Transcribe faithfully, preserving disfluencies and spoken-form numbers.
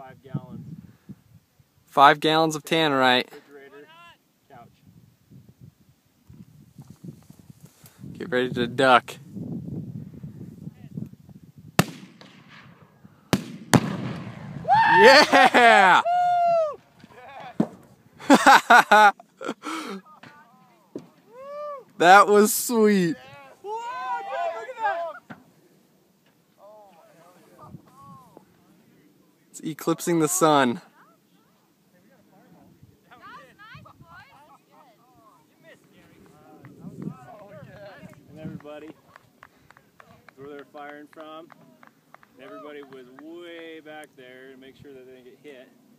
five gallons. Five gallons of Tannerite. Refrigerator, couch. Get ready to duck. Yeah! That was sweet. It's eclipsing the sun. And everybody, where they're firing from, everybody was way back there to make sure that they didn't get hit.